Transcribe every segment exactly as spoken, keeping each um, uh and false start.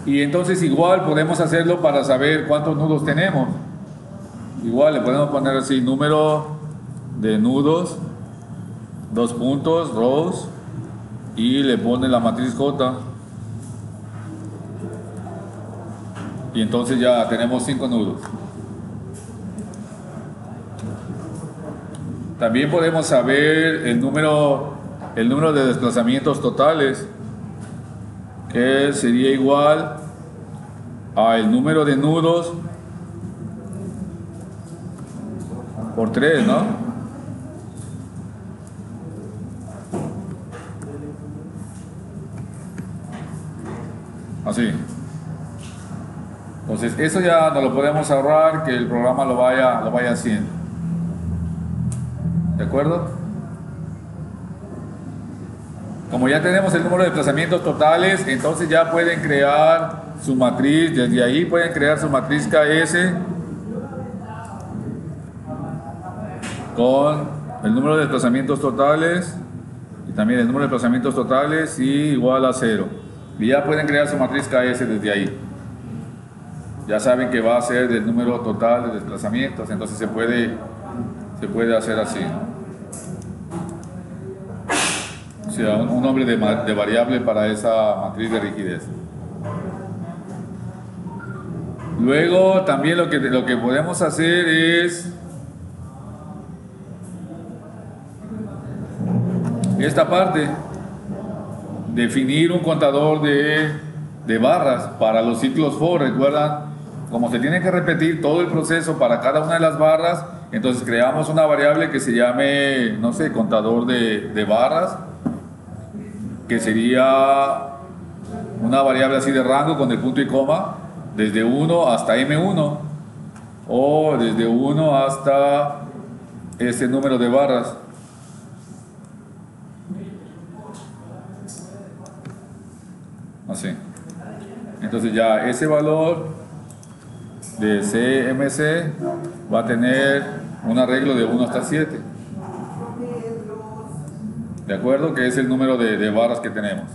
Y entonces igual podemos hacerlo para saber cuántos nudos tenemos. Igual le podemos poner así, número de nudos, dos puntos, rows, y le pone la matriz J. Y entonces ya tenemos cinco nudos. También podemos saber el número, el número de desplazamientos totales, que sería igual al número de nudos por tres, ¿no? Así. Entonces, eso ya no lo podemos ahorrar, que el programa lo vaya, lo vaya haciendo. ¿De acuerdo? Como ya tenemos el número de desplazamientos totales, entonces ya pueden crear su matriz, desde ahí pueden crear su matriz K S con el número de desplazamientos totales y también el número de desplazamientos totales y igual a cero. Y ya pueden crear su matriz K S desde ahí. Ya saben que va a ser del número total de desplazamientos, entonces se puede, se puede hacer así. O sea, un, un nombre de, de variable para esa matriz de rigidez. Luego también lo que, lo que podemos hacer es esta parte, definir un contador de, de barras para los ciclos for. Recuerdan, como se tiene que repetir todo el proceso para cada una de las barras, entonces creamos una variable que se llame, no sé, contador de, de barras, que sería una variable así de rango con el punto y coma, desde uno hasta eme uno, o desde uno hasta este número de barras. Así. Entonces ya ese valor de C M C va a tener un arreglo de uno hasta siete. ¿De acuerdo? Que es el número de, de barras que tenemos.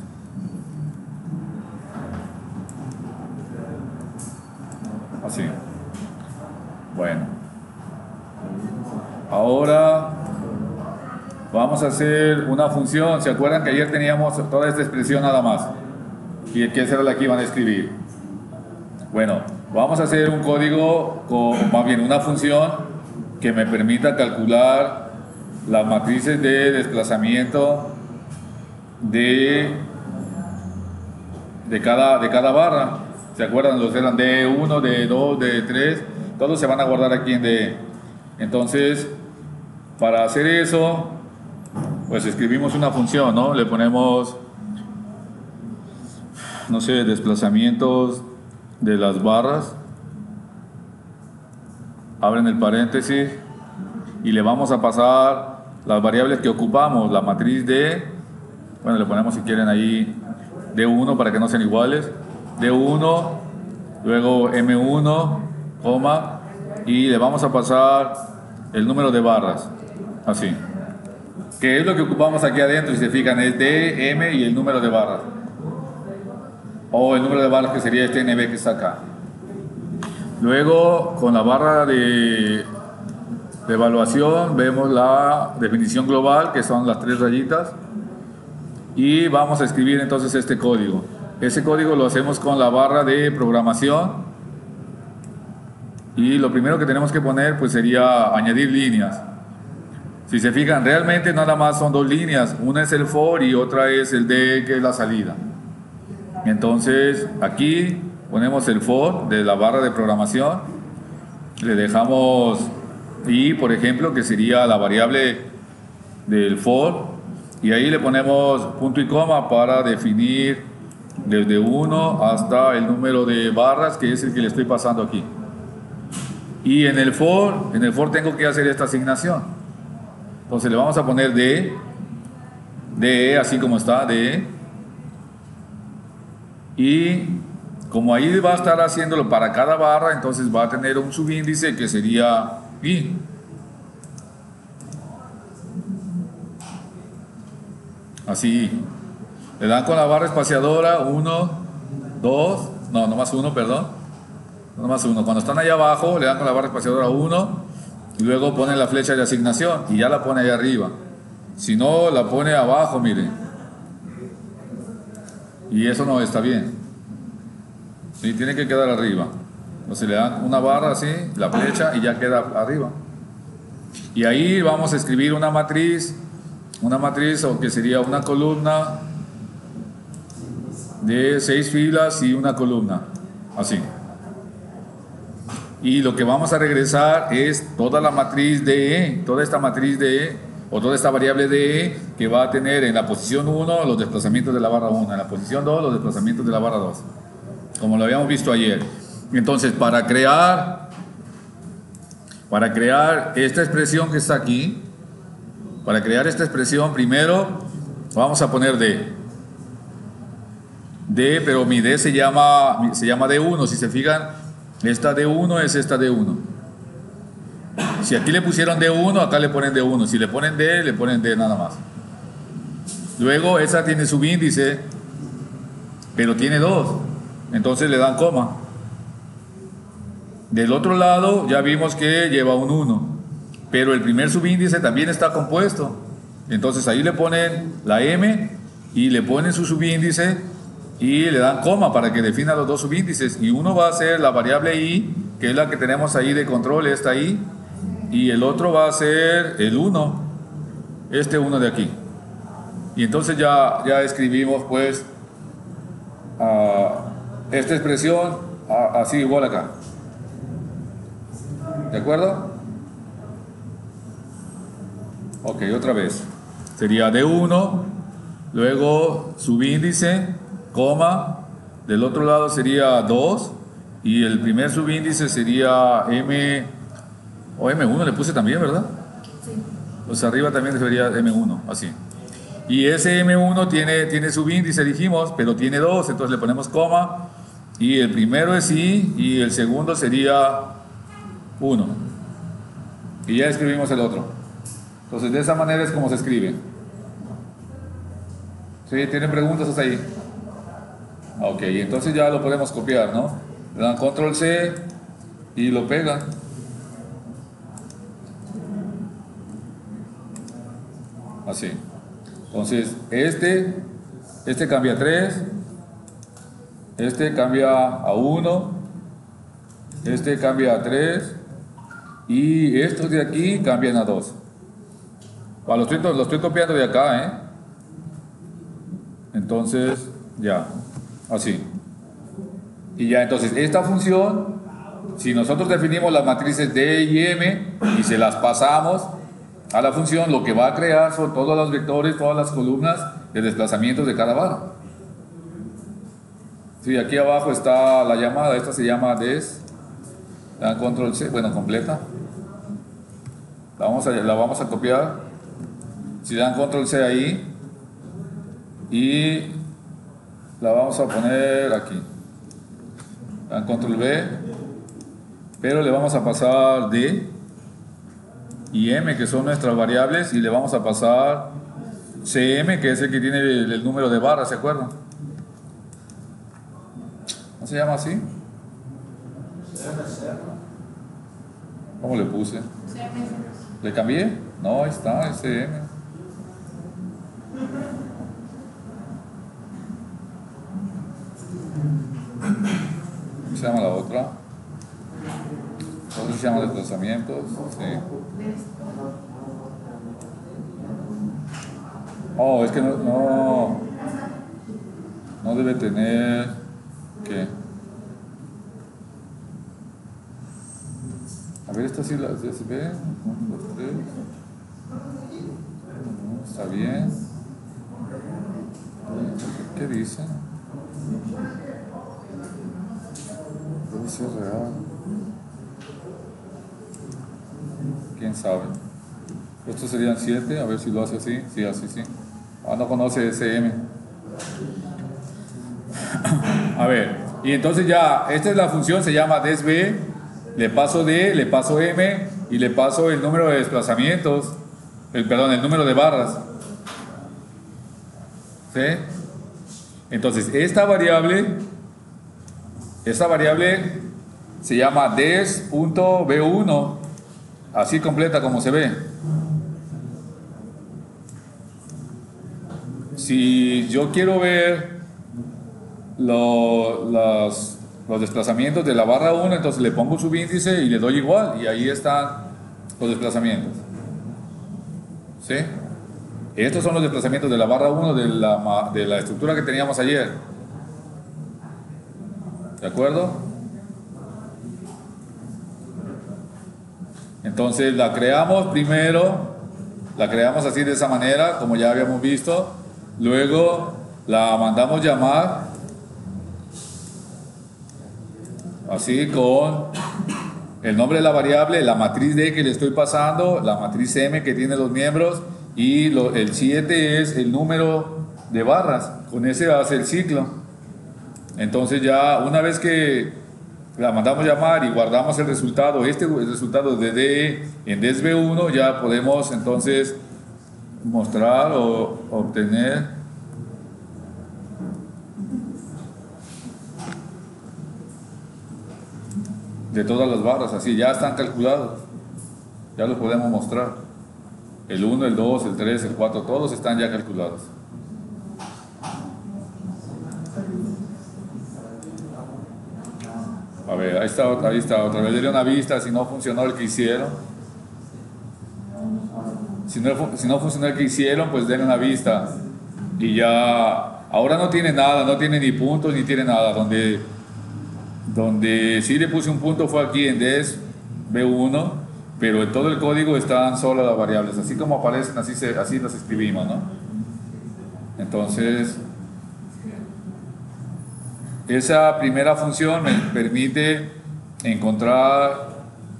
Así. Bueno. Ahora vamos a hacer una función. ¿Se acuerdan que ayer teníamos toda esta expresión nada más? Y que esa era la que iban a escribir. Bueno, vamos a hacer un código, con, más bien una función que me permita calcular las matrices de desplazamiento de, de, cada, de cada barra. ¿Se acuerdan? Los eran D uno, D dos, D tres, todos se van a guardar aquí en D. Entonces, para hacer eso, pues escribimos una función, ¿no? Le ponemos, no sé, desplazamientos de las barras, abren el paréntesis y le vamos a pasar las variables que ocupamos, la matriz de, bueno, le ponemos si quieren ahí D uno para que no sean iguales, D uno, luego eme uno, coma, y le vamos a pasar el número de barras, así, que es lo que ocupamos aquí adentro. Si se fijan, es D, M y el número de barras, o el número de barras que sería este N B que está acá. Luego, con la barra de, de evaluación, vemos la definición global, que son las tres rayitas, y vamos a escribir entonces este código. Ese código lo hacemos con la barra de programación, y lo primero que tenemos que poner pues sería añadir líneas. Si se fijan, realmente nada más son dos líneas, una es el for y otra es el de, que es la salida. Entonces aquí ponemos el for de la barra de programación, le dejamos i, por ejemplo, que sería la variable del for, y ahí le ponemos punto y coma para definir desde uno hasta el número de barras, que es el que le estoy pasando aquí. Y en el for, en el for tengo que hacer esta asignación. Entonces le vamos a poner de, de, así como está, de, y como ahí va a estar haciéndolo para cada barra, entonces va a tener un subíndice que sería i. Así. Le dan con la barra espaciadora uno, dos, no, no más uno, perdón, no más uno. Cuando están allá abajo, le dan con la barra espaciadora uno y luego ponen la flecha de asignación y ya la pone ahí arriba. Si no, la pone abajo, miren. Y eso no está bien. Sí, tiene que quedar arriba. Entonces le dan una barra así, la flecha y ya queda arriba. Y ahí vamos a escribir una matriz, una matriz o que sería una columna de seis filas y una columna, así. Y lo que vamos a regresar es toda la matriz de E, toda esta matriz de E, o toda esta variable de E, que va a tener en la posición uno los desplazamientos de la barra uno, en la posición dos los desplazamientos de la barra dos, como lo habíamos visto ayer. Entonces, para crear, para crear esta expresión que está aquí, para crear esta expresión, primero vamos a poner D. D, pero mi D se llama, se llama D uno, si se fijan, esta D uno es esta D uno. Si aquí le pusieron D uno, acá le ponen D uno. Si le ponen D, le ponen D nada más. Luego, esa tiene subíndice, pero tiene dos. Entonces le dan coma. Del otro lado, ya vimos que lleva un uno. Pero el primer subíndice también está compuesto. Entonces ahí le ponen la M y le ponen su subíndice y le dan coma para que defina los dos subíndices. Y uno va a ser la variable I, que es la que tenemos ahí de control, esta I. Y el otro va a ser el uno, este uno de aquí. Y entonces ya, ya escribimos pues uh, esta expresión uh, así igual acá. ¿De acuerdo? Ok, otra vez. Sería D uno, luego subíndice, coma, del otro lado sería dos, y el primer subíndice sería M, o M uno le puse también, ¿verdad? Sí. Pues arriba también debería M uno, así. Y ese M uno tiene, tiene subíndice, dijimos, pero tiene dos, entonces le ponemos coma, y el primero es I, y el segundo sería uno. Y ya escribimos el otro. Entonces de esa manera es como se escribe. ¿Sí? ¿Tienen preguntas hasta ahí? Ok, entonces ya lo podemos copiar, ¿no? Le dan control C y lo pegan. Así. Entonces, este, este cambia a tres, este cambia a uno, este cambia a tres y estos de aquí cambian a dos. Bueno, lo, estoy, lo estoy copiando de acá, ¿eh? Entonces, ya, así. Y ya, entonces, esta función, si nosotros definimos las matrices D y M y se las pasamos a la función, lo que va a crear son todos los vectores, todas las columnas de desplazamientos de cada barra. Sí, aquí abajo está la llamada, esta se llama des, dan control C, bueno, completa. La vamos a, la vamos a copiar. Si dan control C ahí y la vamos a poner aquí. Dan control V, pero le vamos a pasar D y M, que son nuestras variables, y le vamos a pasar C M, que es el que tiene el, el número de barras, ¿se acuerdan? ¿No se llama así? ¿Cómo le puse? ¿Le cambié? No, ahí está, es C M. ¿Cómo se llama la otra? ¿Cómo se llama desplazamientos? Sí. Oh, es que no, no, no debe tener, ¿qué? A ver, esta sí la se ve. uno, dos, tres. Está bien. ¿Qué dice? Debe ser real. ¿Quién sabe? Estos serían siete, a ver si lo hace así. Sí, así, sí. Ah, no conoce S M. A ver, y entonces ya, esta es la función, se llama desB. Le paso D, le paso M y le paso el número de desplazamientos, el, perdón, el número de barras. ¿Sí? Entonces, esta variable Esta variable se llama des.b uno, así completa como se ve. Si yo quiero ver lo, los, los desplazamientos de la barra uno, entonces le pongo subíndice y le doy igual, y ahí están los desplazamientos. ¿Sí? Estos son los desplazamientos de la barra uno de la, de la estructura que teníamos ayer. ¿De acuerdo? Entonces la creamos primero, la creamos así de esa manera, como ya habíamos visto. Luego la mandamos llamar así con el nombre de la variable, la matriz D que le estoy pasando, la matriz M que tiene los miembros, y lo, el siete es el número de barras. Con ese hace el ciclo. Entonces ya una vez que la mandamos llamar y guardamos el resultado, este el resultado de D en desb uno, ya podemos entonces mostrar o obtener de todas las barras, así ya están calculados, ya los podemos mostrar. El uno, el dos, el tres, el cuatro, todos están ya calculados. A ver, ahí está, ahí está, otra vez le una vista si no funcionó el que hicieron. Si no, si no funcionó el que hicieron, pues denle una vista. Y ya, ahora no tiene nada, no tiene ni puntos ni tiene nada. Donde, donde sí le puse un punto fue aquí en desb uno, pero en todo el código están solo las variables. Así como aparecen, así, se, así las escribimos, ¿no? Entonces, esa primera función me permite encontrar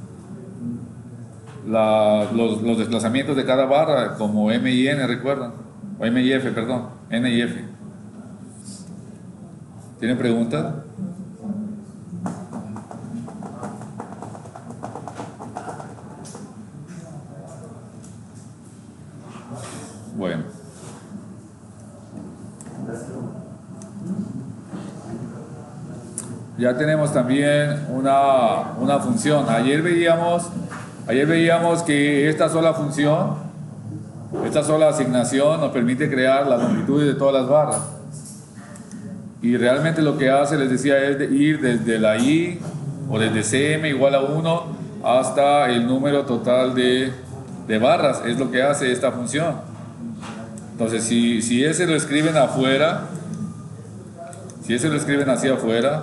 la, los, los desplazamientos de cada barra, como M y N, ¿recuerdan? O M y F, perdón, N y F. ¿Tienen preguntas? Bueno. Ya tenemos también una, una función. Ayer veíamos, ayer veíamos que esta sola función, esta sola asignación nos permite crear las longitudes de todas las barras. Y realmente lo que hace, les decía, es de ir desde la I o desde C M igual a uno hasta el número total de, de barras. Es lo que hace esta función. Entonces, si, si ese lo escriben afuera, si ese lo escriben hacia afuera,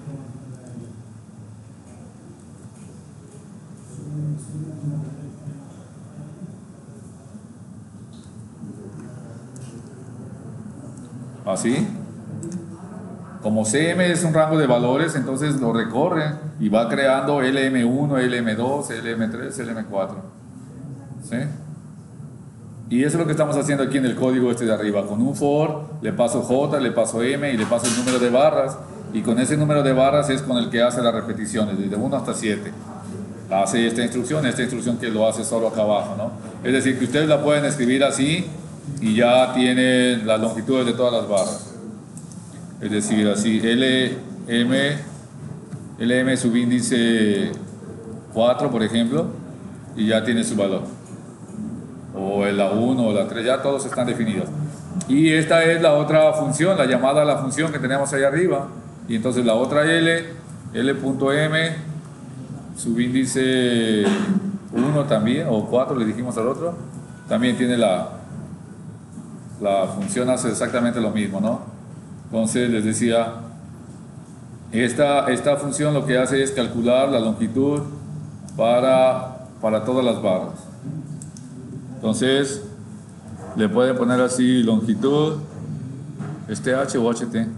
así, como C M es un rango de valores, entonces lo recorre y va creando L M uno, L M dos, L M tres, L M cuatro. ¿Sí? Y eso es lo que estamos haciendo aquí en el código este de arriba. Con un for le paso J, le paso M y le paso el número de barras, y con ese número de barras es con el que hace las repeticiones, desde uno hasta siete. Hace esta instrucción, esta instrucción que lo hace solo acá abajo, ¿no? Es decir, que ustedes la pueden escribir así y ya tienen las longitudes de todas las barras. Es decir, así, L M, L M subíndice cuatro, por ejemplo, y ya tiene su valor. O la uno o la tres, ya todos están definidos. Y esta es la otra función, la llamada a la función que tenemos ahí arriba. Y entonces la otra L, L.M, subíndice uno también, o cuatro le dijimos al otro, también tiene la, la función, hace exactamente lo mismo, ¿no? Entonces les decía, esta, esta función lo que hace es calcular la longitud para, para todas las barras. Entonces le pueden poner así longitud, este H o H T,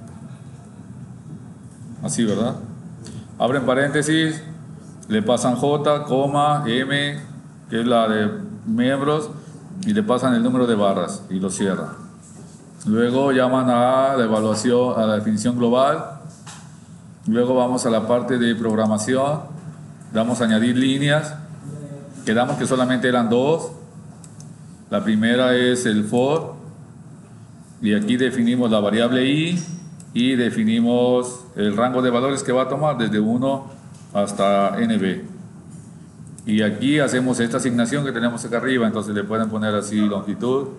así, ¿verdad? Abren paréntesis, le pasan J, coma, M, que es la de miembros, y le pasan el número de barras y lo cierran. Luego llaman a la evaluación, a la definición global. Luego vamos a la parte de programación, damos a añadir líneas, quedamos que solamente eran dos. La primera es el for, y aquí definimos la variable i, y definimos el rango de valores que va a tomar desde uno hasta N B. Y aquí hacemos esta asignación que tenemos acá arriba, entonces le pueden poner así longitud.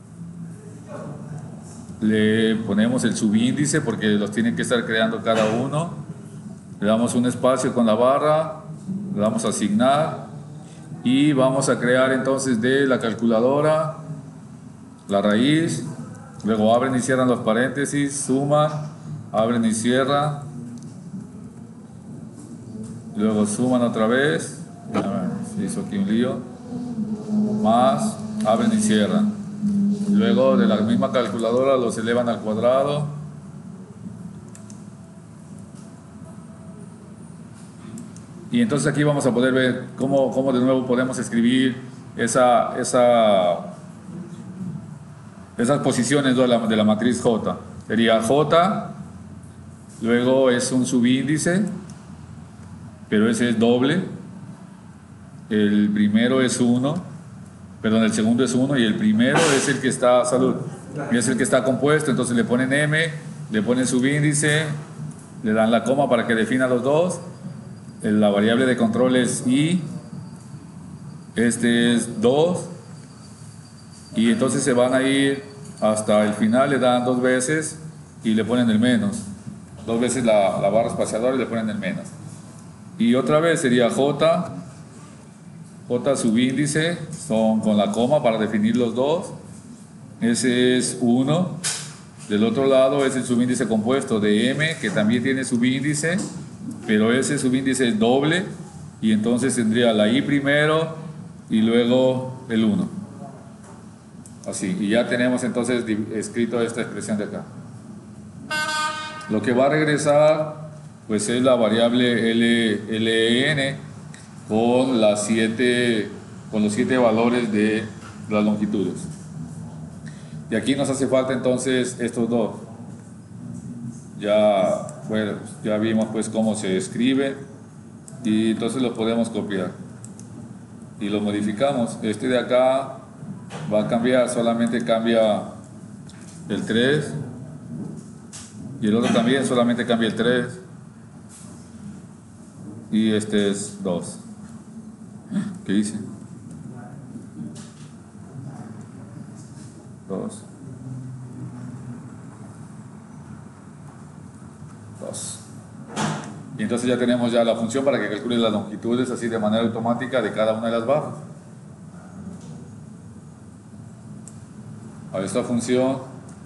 Le ponemos el subíndice porque los tienen que estar creando cada uno. Le damos un espacio con la barra, le damos a asignar y vamos a crear entonces de la calculadora la raíz. Luego abren y cierran los paréntesis, suman, abren y cierran. Luego suman otra vez. Se hizo aquí un lío. Más, abren y cierran. Luego de la misma calculadora los elevan al cuadrado. Y entonces aquí vamos a poder ver cómo, cómo de nuevo podemos escribir esa, esa, esas posiciones de la, de la matriz J. Sería J, luego es un subíndice, pero ese es doble. El primero es uno, perdón, el segundo es uno y el primero es el que está, salud, es el que está compuesto. Entonces le ponen M, le ponen subíndice, le dan la coma para que defina los dos. La variable de control es I, este es dos, y entonces se van a ir hasta el final, le dan dos veces y le ponen el menos, dos veces la, la barra espaciadora y le ponen el menos. Y otra vez sería J, J subíndice, son con la coma para definir los dos, ese es uno. Del otro lado es el subíndice compuesto de M, que también tiene subíndice, pero ese subíndice es doble, y entonces tendría la I primero y luego el uno. Así, y ya tenemos entonces escrito esta expresión de acá. Lo que va a regresar pues es la variable L, Ln con, las siete, con los siete valores de las longitudes. Y aquí nos hace falta entonces estos dos. Ya, bueno, ya vimos pues cómo se escribe y entonces lo podemos copiar y lo modificamos. Este de acá va a cambiar, solamente cambia el tres, y el otro también solamente cambia el tres, y este es dos. ¿Qué hice? dos. dos. Y entonces ya tenemos ya la función para que calcule las longitudes así de manera automática de cada una de las barras. A esta función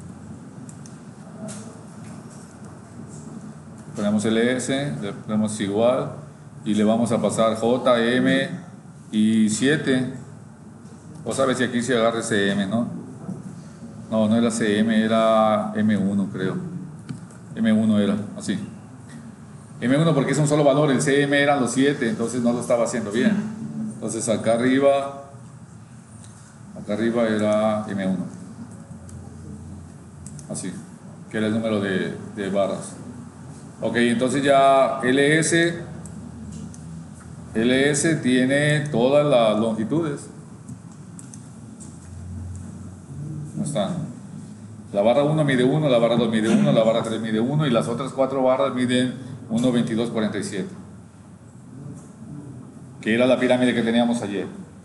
ponemos ls, le ponemos igual y le vamos a pasar j, m y siete. O sabes si aquí se agarra ese m, ¿no? No, no era C M, era M uno, creo. M uno era, así. M uno porque es un solo valor, el C M eran los siete, entonces no lo estaba haciendo bien. Entonces acá arriba, acá arriba era M uno. Así, que era el número de, de barras. Ok, entonces ya ls, ls tiene todas las longitudes. ¿Cómo están? La barra uno mide uno, la barra dos mide uno, la barra tres mide uno y las otras cuatro barras miden uno, veintidós, cuarenta y siete. Que era la pirámide que teníamos ayer.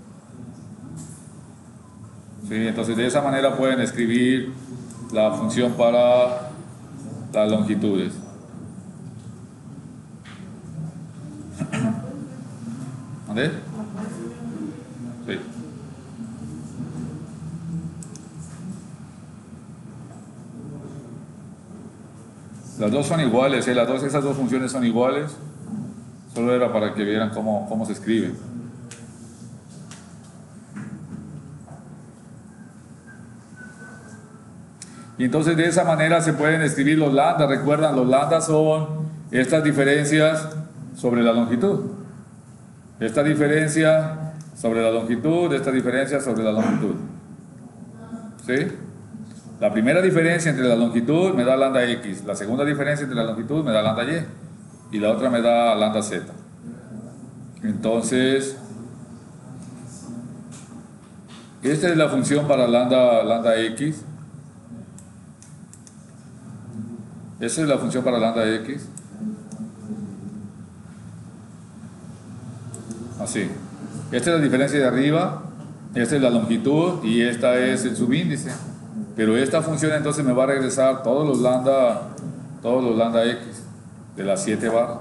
¿Sí? Entonces de esa manera pueden escribir la función para las longitudes. ¿Dónde? Sí. Las dos son iguales, ¿eh? Las dos, esas dos funciones son iguales. Solo era para que vieran cómo, cómo se escribe. Y entonces de esa manera se pueden escribir los lambda. Recuerdan, los lambda son estas diferencias sobre la longitud. Esta diferencia sobre la longitud, esta diferencia sobre la longitud. ¿Sí? La primera diferencia entre la longitud me da lambda x, la segunda diferencia entre la longitud me da lambda y, y la otra me da lambda z. Entonces, esta es la función para lambda, lambda x. Esa es la función para lambda X. Así. Esta es la diferencia de arriba, esta es la longitud y esta es el subíndice. Pero esta función entonces me va a regresar todos los lambda, todos los lambda X de las siete barras.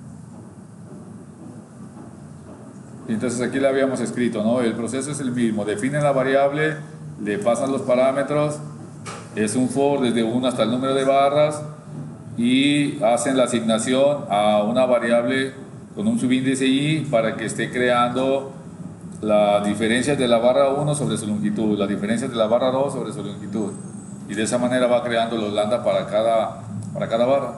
Entonces aquí le habíamos escrito, ¿no? El proceso es el mismo. Definen la variable, le pasan los parámetros, es un for desde uno hasta el número de barras y hacen la asignación a una variable con un subíndice i para que esté creando las diferencias de la barra uno sobre su longitud, las diferencias de la barra dos sobre su longitud. Y de esa manera va creando los lambda para cada, para cada barra.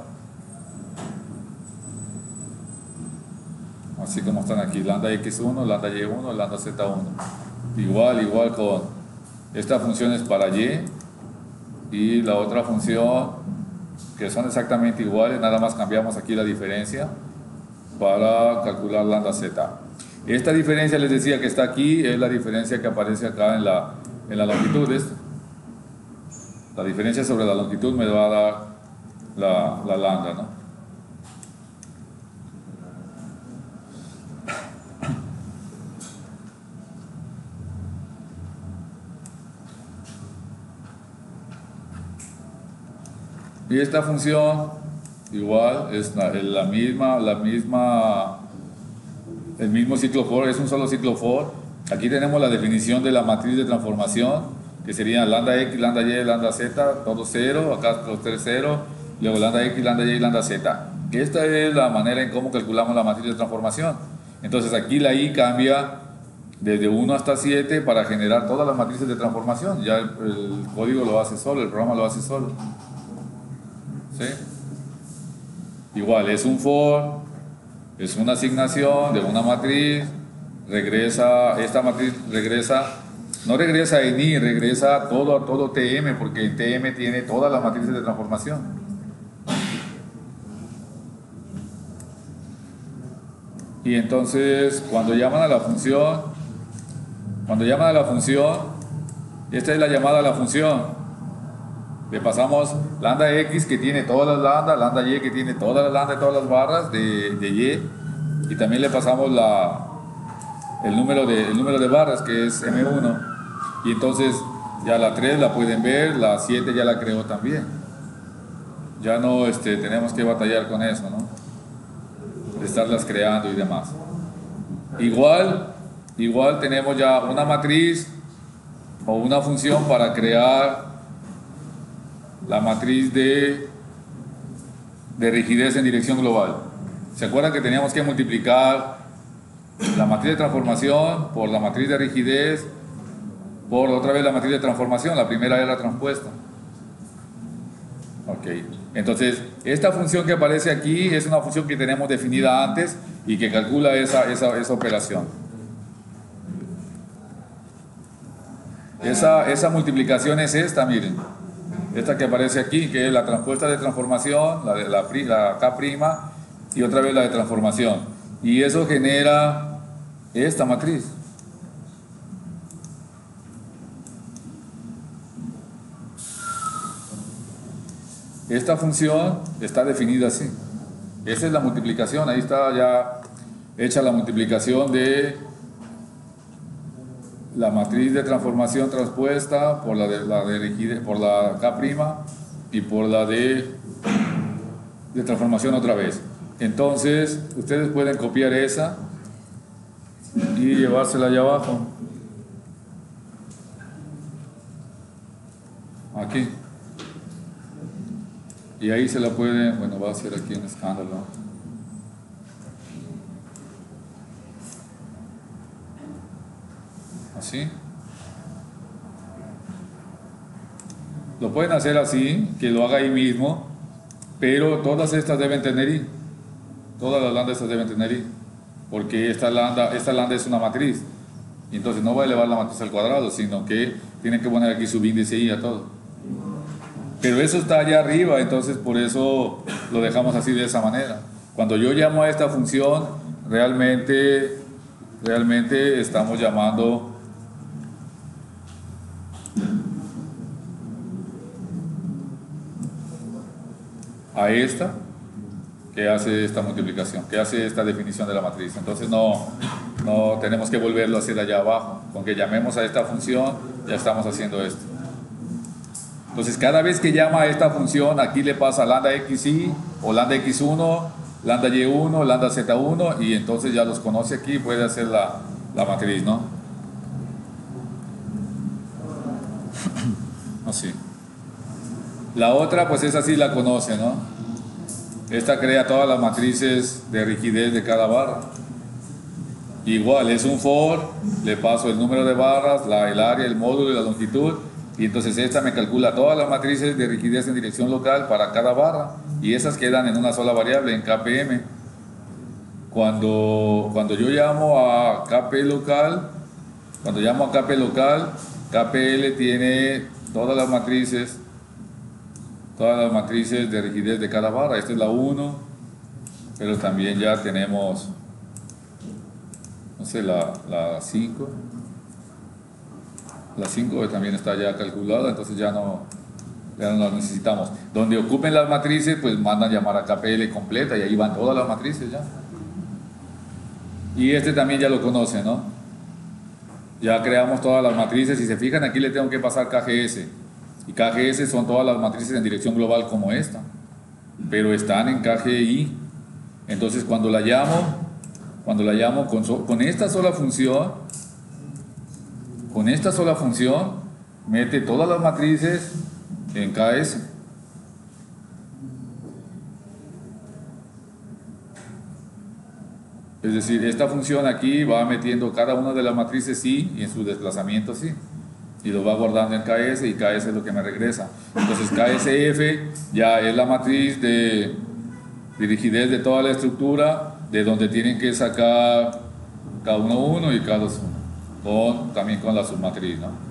Así como están aquí, lambda x uno, lambda y uno, lambda z uno. Igual, igual con esta función es para y y la otra función que son exactamente iguales, nada más cambiamos aquí la diferencia para calcular lambda z. Esta diferencia les decía que está aquí, es la diferencia que aparece acá en la, en la longitud. Esto. La diferencia sobre la longitud me va a dar la, la lambda, ¿no? Y esta función igual es la, la misma, la misma, el mismo ciclo for, es un solo ciclo for. Aquí tenemos la definición de la matriz de transformación, que serían lambda x, lambda y, lambda z, todo cero, acá los tres cero, luego lambda x, lambda y, lambda z. Esta es la manera en cómo calculamos la matriz de transformación. Entonces aquí la i cambia desde uno hasta siete para generar todas las matrices de transformación. Ya el, el código lo hace solo, el programa lo hace solo. ¿Sí? Igual, es un for, es una asignación de una matriz, regresa, esta matriz regresa, no regresa en i, regresa todo a todo tm, porque en tm tiene todas las matrices de transformación. Y entonces, cuando llaman a la función, cuando llaman a la función, esta es la llamada a la función. Le pasamos lambda x que tiene todas las lambda, lambda y que tiene todas las lambda y todas las barras de, de y, y también le pasamos la, el, número de, el número de barras que es eme uno, y entonces ya la tres la pueden ver, la siete ya la creó también. Ya no este, tenemos que batallar con eso, ¿no? De estarlas creando y demás. Igual, igual tenemos ya una matriz o una función para crear la matriz de, de rigidez en dirección global. ¿Se acuerdan que teníamos que multiplicar la matriz de transformación por la matriz de rigidez por otra vez la matriz de transformación? La primera es la transpuesta. Ok. Entonces, esta función que aparece aquí es una función que tenemos definida antes y que calcula esa, esa, esa operación. Esa, esa multiplicación es esta, miren. Esta que aparece aquí, que es la transpuesta de transformación, la de la, la K' y otra vez la de transformación. Y eso genera esta matriz. Esta función está definida así. Esa es la multiplicación, ahí está ya hecha la multiplicación de la matriz de transformación transpuesta por la de, la de rigidez, por la K' y por la de, de transformación otra vez. Entonces, ustedes pueden copiar esa y llevársela allá abajo. Aquí. Y ahí se la pueden, bueno, va a ser aquí un escándalo. Así. Lo pueden hacer así, que lo haga ahí mismo, pero todas estas deben tener i. Todas las lambdas estas deben tener i, porque esta lambda, esta lambda es una matriz. Y entonces no va a elevar la matriz al cuadrado, sino que tienen que poner aquí subíndice i a todo. Pero eso está allá arriba, entonces por eso lo dejamos así de esa manera. Cuando yo llamo a esta función, realmente, realmente estamos llamando a esta que hace esta multiplicación, que hace esta definición de la matriz. Entonces no, no tenemos que volverlo a hacer allá abajo. Con que llamemos a esta función, ya estamos haciendo esto. Entonces cada vez que llama a esta función, aquí le pasa lambda xi, o lambda x uno, lambda y uno, lambda z uno, y entonces ya los conoce aquí y puede hacer la, la matriz, ¿no? Así. La otra, pues esa sí la conoce, ¿no? Esta crea todas las matrices de rigidez de cada barra. Igual, es un for, le paso el número de barras, la, el área, el módulo y la longitud, y entonces esta me calcula todas las matrices de rigidez en dirección local para cada barra, y esas quedan en una sola variable, en K P M. Cuando, cuando yo llamo a K P local, cuando llamo a K P local, K P L tiene todas las matrices, todas las matrices de rigidez de cada barra. Esta es la uno, pero también ya tenemos, no sé, la, la cinco. La cinco también está ya calculada, entonces ya no, ya no la necesitamos. Donde ocupen las matrices, pues mandan llamar a K P L completa y ahí van todas las matrices ya. Y este también ya lo conoce, ¿no? Ya creamos todas las matrices. Si se fijan, aquí le tengo que pasar K G S. Y K G S son todas las matrices en dirección global como esta, pero están en K G I. Entonces cuando la llamo, cuando la llamo con, so, con esta sola función, con esta sola función, mete todas las matrices en K S. Es decir, esta función aquí va metiendo cada una de las matrices sí y en su desplazamiento sí, y lo va guardando en K S, y K S es lo que me regresa. Entonces K S F ya es la matriz de, de rigidez de toda la estructura, de donde tienen que sacar K uno uno y K dos uno, con, también con la submatriz, ¿no?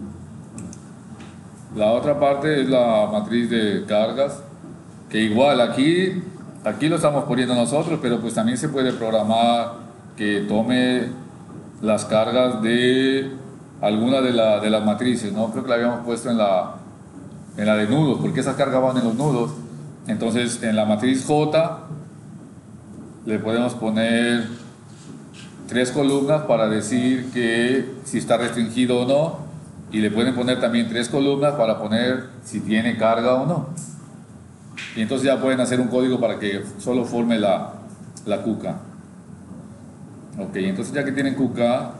La otra parte es la matriz de cargas, que igual aquí aquí lo estamos poniendo nosotros, pero pues también se puede programar que tome las cargas de alguna de, la, de las matrices, ¿no? Creo que la habíamos puesto en la, en la de nudos, porque esas cargas van en los nudos. Entonces en la matriz J le podemos poner tres columnas para decir que si está restringido o no, y le pueden poner también tres columnas para poner si tiene carga o no. Y entonces ya pueden hacer un código para que solo forme la, la Q K. Ok, entonces ya que tienen Q K,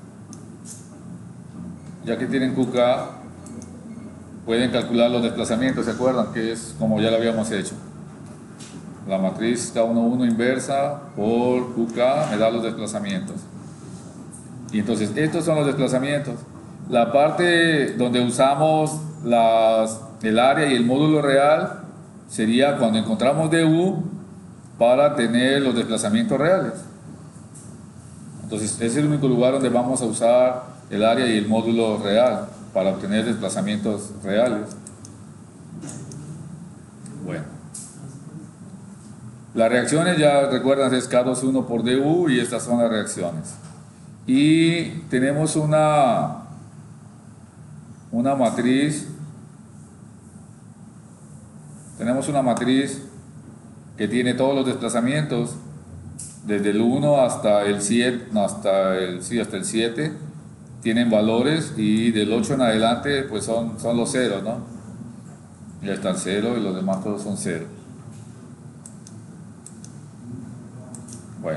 ya que tienen Q K, pueden calcular los desplazamientos, ¿se acuerdan? Que es como ya lo habíamos hecho. La matriz K uno uno inversa por Q K me da los desplazamientos. Y entonces estos son los desplazamientos. La parte donde usamos las, el área y el módulo real sería cuando encontramos D U para tener los desplazamientos reales. Entonces es el único lugar donde vamos a usar el área y el módulo real para obtener desplazamientos reales. Bueno, las reacciones ya recuerdan es K dos uno por D U, y estas son las reacciones. Y tenemos una una matriz tenemos una matriz que tiene todos los desplazamientos desde el uno hasta el siete, no, hasta el, sí, hasta el siete tienen valores, y del ocho en adelante pues son, son los ceros, ¿no? Ya está el cero y los demás todos son cero. Bueno,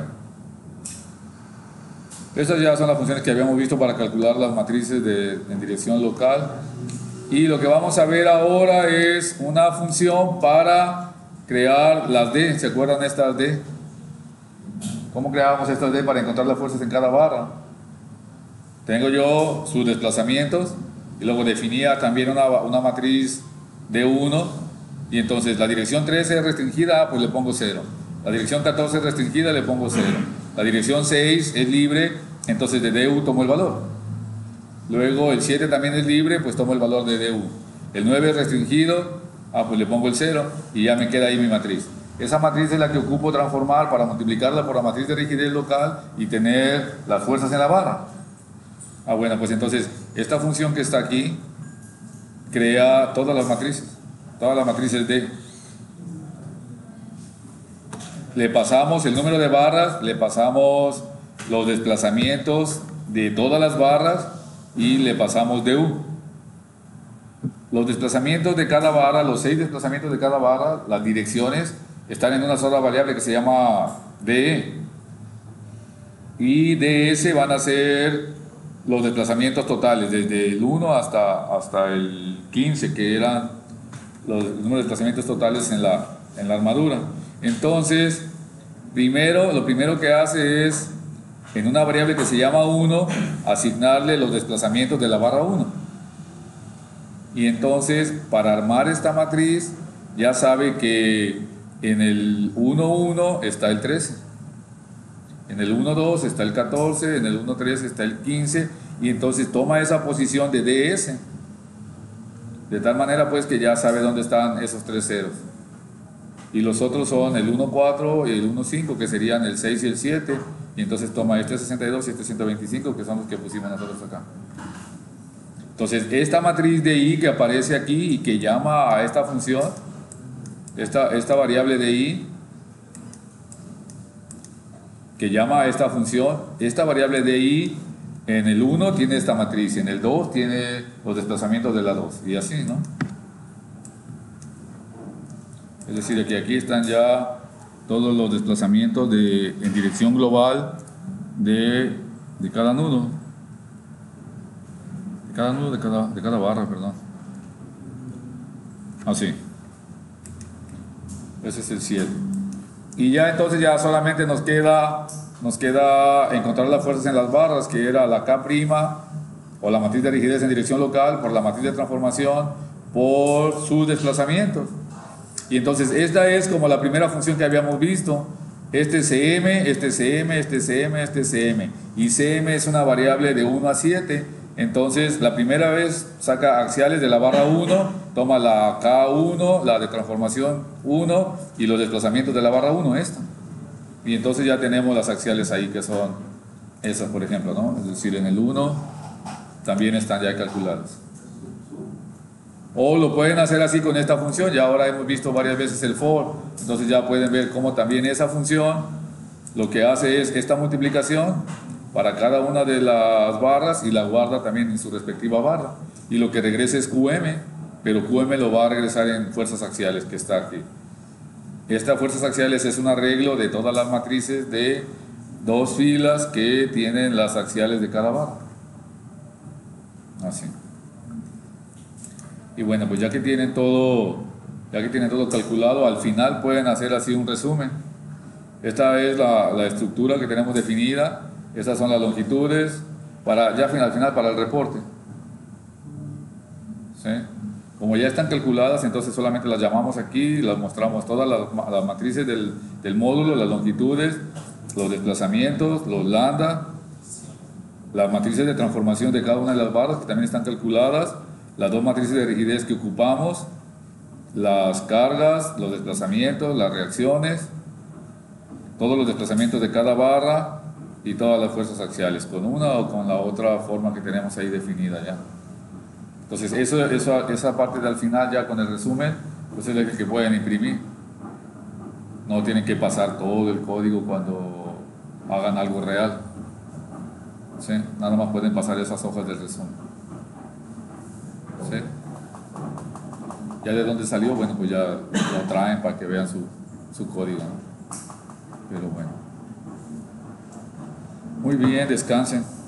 estas ya son las funciones que habíamos visto para calcular las matrices de, en dirección local. Y lo que vamos a ver ahora es una función para crear las D. ¿Se acuerdan estas D? ¿Cómo creábamos estas D para encontrar las fuerzas en cada barra? Tengo yo sus desplazamientos y luego definía también una, una matriz D uno, y entonces la dirección trece es restringida, pues le pongo cero. La dirección catorce es restringida, le pongo cero. La dirección seis es libre, entonces de D U tomo el valor. Luego el siete también es libre, pues tomo el valor de D U. El nueve es restringido, ah, pues le pongo el cero y ya me queda ahí mi matriz. Esa matriz es la que ocupo transformar para multiplicarla por la matriz de rigidez local y tener las fuerzas en la barra. Ah, bueno, pues entonces esta función que está aquí crea todas las matrices, todas las matrices D. le pasamos el número de barras, le pasamos los desplazamientos de todas las barras y le pasamos du. Los desplazamientos de cada barra, los seis desplazamientos de cada barra, las direcciones, están en una sola variable que se llama de. Y ds van a ser los desplazamientos totales, desde el uno hasta, hasta el quince, que eran los números de desplazamientos totales en la, en la armadura. Entonces, primero, lo primero que hace es, en una variable que se llama uno, asignarle los desplazamientos de la barra uno. Y entonces, para armar esta matriz, ya sabe que en el uno uno está el trece, en el uno dos está el catorce, en el uno tres está el quince, y entonces toma esa posición de ds, de tal manera pues que ya sabe dónde están esos tres ceros. Y los otros son el uno cuatro y el uno cinco, que serían el seis y el siete, y entonces toma este sesenta y dos y este ciento veinticinco, que son los que pusimos nosotros acá. Entonces, esta matriz de i que aparece aquí y que llama a esta función, esta, esta variable de i, que llama a esta función, esta variable de i en el uno tiene esta matriz, en el dos tiene los desplazamientos de la dos, y así, ¿no? Es decir, que aquí están ya todos los desplazamientos de, en dirección global de, de cada nudo. De cada nudo, de cada, de cada barra, perdón. Así. Ese es el siete. Y ya entonces ya solamente nos queda, nos queda encontrar las fuerzas en las barras, que era la K', o la matriz de rigidez en dirección local, por la matriz de transformación, por sus desplazamientos. Y entonces esta es como la primera función que habíamos visto. Este Cm, este Cm, este Cm, este Cm. Y Cm es una variable de uno a siete. Entonces la primera vez saca axiales de la barra uno, toma la K uno, la de transformación uno y los desplazamientos de la barra uno, esta. Y entonces ya tenemos las axiales ahí, que son esas, por ejemplo, ¿no? Es decir, en el uno también están ya calculadas. O lo pueden hacer así con esta función. Ya ahora hemos visto varias veces el for, entonces ya pueden ver cómo también esa función lo que hace es esta multiplicación para cada una de las barras y la guarda también en su respectiva barra, y lo que regresa es Qm, pero Qm lo va a regresar en fuerzas axiales, que está aquí. Estas fuerzas axiales es un arreglo de todas las matrices de dos filas que tienen las axiales de cada barra, así. Y bueno, pues ya que tienen todo, ya que tienen todo calculado, al final pueden hacer así un resumen. Esta es la, la estructura que tenemos definida. Estas son las longitudes, para, ya al final para el reporte. ¿Sí? Como ya están calculadas, entonces solamente las llamamos aquí, las mostramos todas las, las matrices del, del módulo, las longitudes, los desplazamientos, los lambda, las matrices de transformación de cada una de las barras que también están calculadas, las dos matrices de rigidez que ocupamos, las cargas, los desplazamientos, las reacciones, todos los desplazamientos de cada barra y todas las fuerzas axiales, con una o con la otra forma que tenemos ahí definida ya. Entonces eso, eso, esa parte del final ya con el resumen, pues es el que pueden imprimir. No tienen que pasar todo el código cuando hagan algo real. ¿Sí? Nada más pueden pasar esas hojas del resumen. ¿Sí? Ya de dónde salió, bueno, pues ya lo traen para que vean su, su código, ¿no? Pero bueno. Muy bien, descansen.